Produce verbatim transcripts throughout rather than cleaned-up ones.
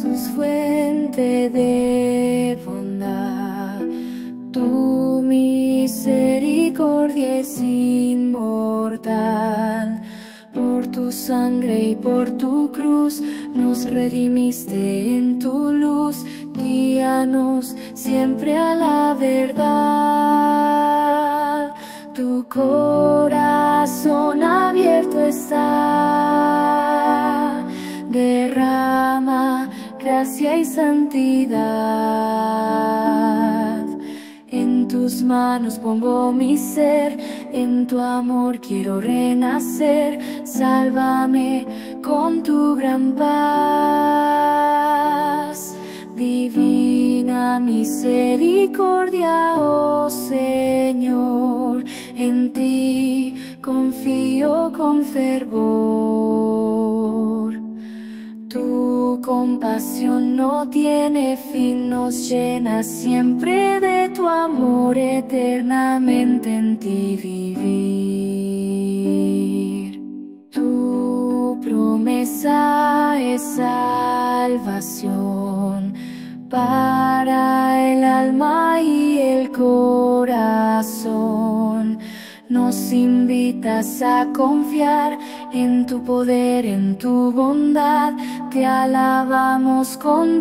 Jesús, fuente de bondad, tu misericordia es inmortal. Por tu sangre y por tu cruz nos redimiste en tu luz. Guíanos siempre a la verdad. Tu corazón abierto está, derrama gracia y santidad. En tus manos pongo mi ser, en tu amor quiero renacer. Sálvame con tu gran paz. Divina misericordia, oh Señor, en ti confío con fervor. Tu compasión no tiene fin, nos llena siempre de tu amor, eternamente en ti vivir. Tu promesa es salvación para el alma y el corazón. Nos invitas a confiar en tu poder, en tu bondad. Te alabamos con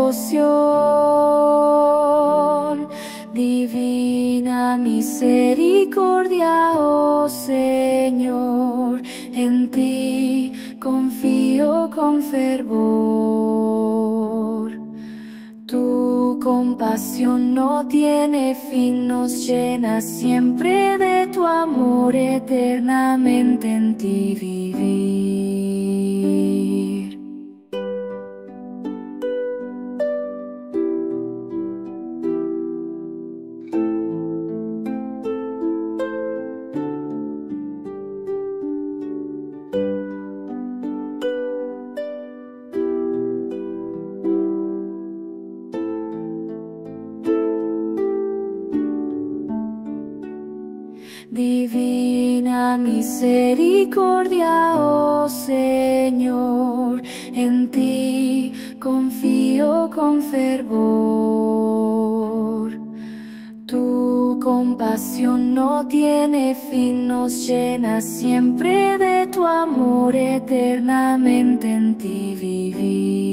devoción. Divina misericordia, oh Señor, en ti confío con fervor. Tu compasión no tiene fin, nos llena siempre de tu amor, eternamente en ti vivir. Divina misericordia, oh Señor, en ti confío con fervor. Tu compasión no tiene fin, nos llena siempre de tu amor, eternamente en ti vivir.